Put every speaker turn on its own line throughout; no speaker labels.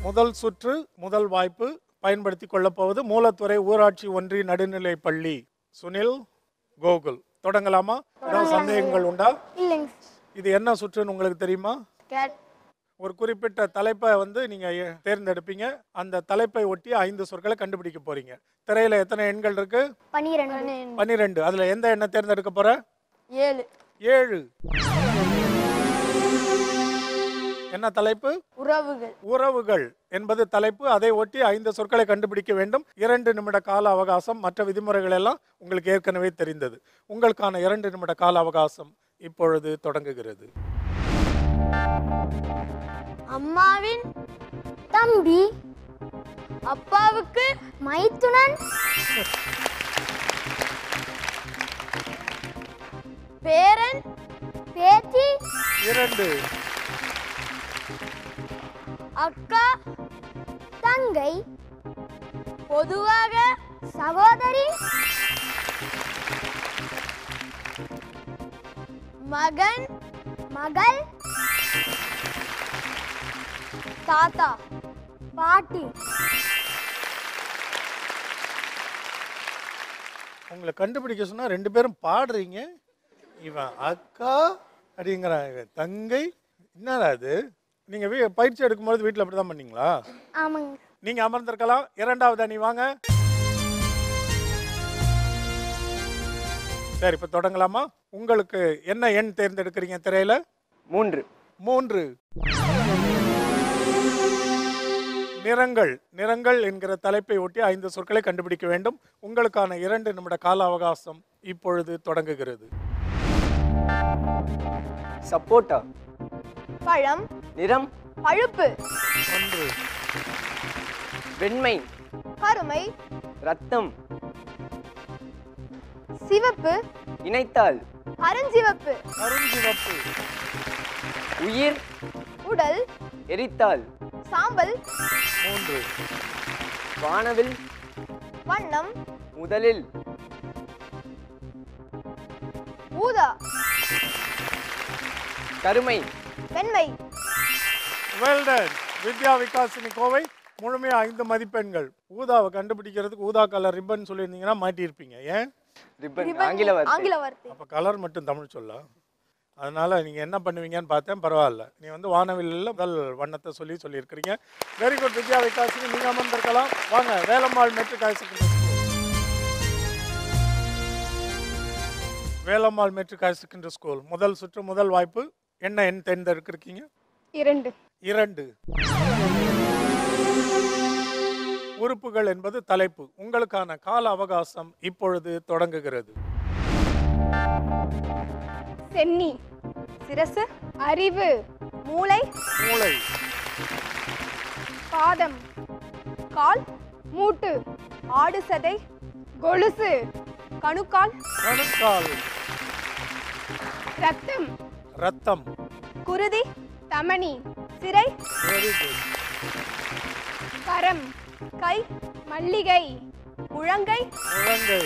முதல் சுற்று முதல் வாய்ப்பு பயன்படுத்தி கொள்ளப் போவது மூலத்துறை ஊராட்சி ஒன்றிய நடுநிலைப் பள்ளி. சுனில், கோகுல், தொடங்கலாமா? ஏதாவது சந்தேகங்கள் உண்டா?
இல்லைங்க.
இது என்ன சுற்றுன்னு உங்களுக்கு தெரியுமா? ஒரு குறிப்பிட்ட தலைப்பை நீங்க தேர்ந்தெடுப்பீங்க. அந்த தலைப்பை ஒட்டி 5 சொற்களை கண்டுபிடிக்க போறீங்க. திரையில எத்தனை எண்கள் இருக்கு? 12. அதுல எந்த எண்ணை தேர்ந்தெடுக்க போற? 7. என்ன தலைப்பு?
உறவுகள்.
உறவுகள் என்பது தலைப்பு. அதை ஒட்டி 5 சொற்களை கண்டுபிடிக்க வேண்டும். 2 நிமிட கால அவகாசம். மற்ற விதிமுறைகள் எல்லாம் உங்களுக்கு ஏற்கனவே தெரிந்தது. உங்களுக்கான 2 நிமிட கால அவகாசம் இப்பொழுது தொடங்குகிறது.
அம்மாவின் தம்பி, அப்பாவுக்கு மைத்துனன், பேரன், பேத்தி,
2.
அக்கா, தங்கை, பொதுவாக சகோதரி, மகன், மகள், தாத்தா, பாட்டி.
உங்களை கண்டுபிடிக்க சொன்னா 2 பேரும் பாடுறீங்க. இவன் அக்கா அப்படிங்கிறாங்க, தங்கை. என்னடா அது? நீங்க பயிற்சி எடுக்கும்போது வீட்டில் அப்படிதான் பண்ணீங்களா?
ஆமாங்க.
நீங்க அமர்ந்திருக்கலாம். 2வது அணி வாங்க. சரி, இப்ப தொடங்கலாமா? உங்களுக்கு என்ன எண் தேர்ந்தெடுக்கிறீங்க திரையில? 3. நிறங்கள். நிறங்கள் என்கிற தலைப்பை ஒட்டி 5 சொற்களை கண்டுபிடிக்க வேண்டும். உங்களுக்கான 2 நிமிட கால அவகாசம் இப்பொழுது தொடங்குகிறது.
சப்போட்டா.
பழம்.
நிறம்.
பழுப்பு.
1.
வெண்மை.
கருமை.
ரத்தம்.
சிவப்பு.
இணைத்தால்.
அருஞ்சிவப்பு.
அருஞ்சிவப்பு.
உயிர்.
உடல்.
எரித்தால்.
சாம்பல்.
3.
வானவில்.
வண்ணம்.
முதலில்.
ஊதா.
கருமை.
வெண்மை.
Well done. வித்யா, விகாசினி, கோவை முழுமையா 5 மதிப்பெண்கள். ஊதாவை கண்டுபிடிக்கிறதுக்கு ஊதா கலர் ரிப்பன் சொல்லியிருந்தீங்கன்னா மாட்டியிருப்பீங்க. ஏன்?
ரிப்பன் ஆங்கில வார்த்தை.
அப்போ கலர் மட்டும் தமிழ் சொல்ல. அதனால நீங்கள் என்ன பண்ணுவீங்கன்னு பார்த்தேன். பரவாயில்ல, நீ வானவில்லில் முதல் வண்ணத்தை சொல்லியிருக்கிறீங்க. Very good Vidya, Vikasini. நீங்கள் அமர்ந்திருக்கலாம். வாங்க, Velammal matric higher secondary school. Velammal matric higher secondary school முதல் சுற்று முதல் வாய்ப்பு. என்ன எண் தேர்ந்தெடுக்கிறீங்க?
2.
உறுப்புகள் என்பது தலைப்பு. உங்களுக்கான கால அவகாசம் இப்பொழுது தொடங்குகிறது.
சென்னி. சிரசு. அறிவு. மூளை.
மூளை.
பாதம். கால். மூட்டு. ஆடு சதை. கொலுசு. கணுக்கால்.
கணுக்கால்.
ரத்தம்.
ரத்தம்.
குருதி. தமனி. சிரை.
Very good.
கரம். கை. மல்லிகை. முழங்கை.
முழங்கை.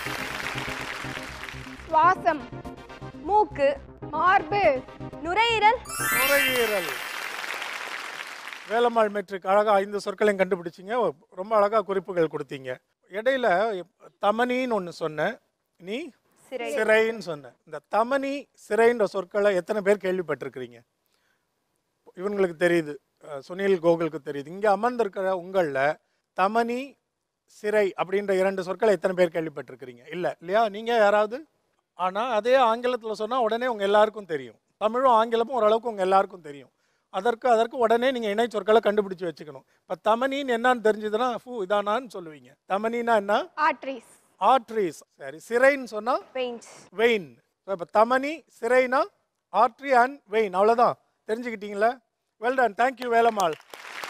சுவாசம். மூக்கு. மார்பு. நுரையீரல்.
நுரையீரல். வேலம்மாள் மெட்ரிக் அழகா 5 சொற்களையும் கண்டுபிடிச்சிங்க. ரொம்ப அழகா குறிப்புகள் கொடுத்தீங்க. இடையில தமனின்னு ஒன்று சொன்னேன், நீ சிறைன்னு சொன்ன. இந்த தமனி சிறைன்ற சொற்களை எத்தனை பேர் கேள்விப்பட்டிருக்கிறீங்க? இவங்களுக்கு தெரியுது, சுனில், கோகுலுக்கு தெரியுது. இங்கே அமர்ந்திருக்கிற உங்களில் தமனி சிறை அப்படின்ற 2 சொற்களை எத்தனை பேர் கேள்விப்பட்டிருக்கிறீங்க? இல்லையா? நீங்கள் யாராவது? ஆனால் அதே ஆங்கிலத்தில் சொன்னால் உடனே உங்கள் எல்லாருக்கும் தெரியும். தமிழும் ஆங்கிலமும் ஓரளவுக்கு உங்கள் எல்லாருக்கும் தெரியும். அதற்கு உடனே நீங்கள் இணை சொற்களை கண்டுபிடிச்சி வச்சுக்கணும். இப்போ தமனின்னு என்னன்னு தெரிஞ்சதுன்னா இதானான்னு சொல்லுவீங்க. தமனினா என்ன?
ஆர்ட்ரீஸ்.
ஆர்ட்ரீஸ். சரி, சிறைன்னு சொன்னால் வெயின். இப்போ தமனி சிறைனா ஆர்ட்ரி அண்ட் வெயின். அவ்வளோதான், தெரிஞ்சுக்கிட்டீங்களா? Well done. தேங்க்யூ வேலம்மாள்.